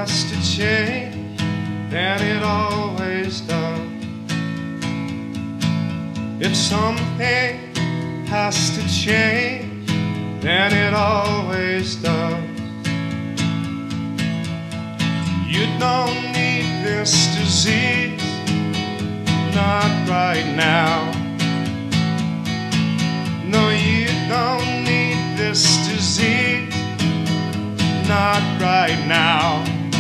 has to change, and it always does. If something has to change, then it always does. You don't need this disease, not right now. No, you don't need this disease, not right now.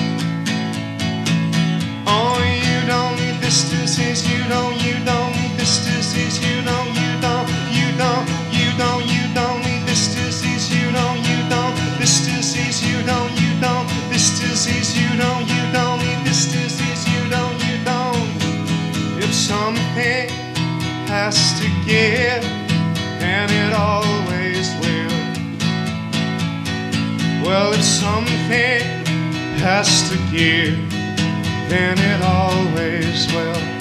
Oh, you don't need this disease, you don't need this disease, you don't need this disease, you don't this disease, you don't this disease, you don't need this disease, you don't. If something has to give, and it always will. Well, if something has to give, then it always will.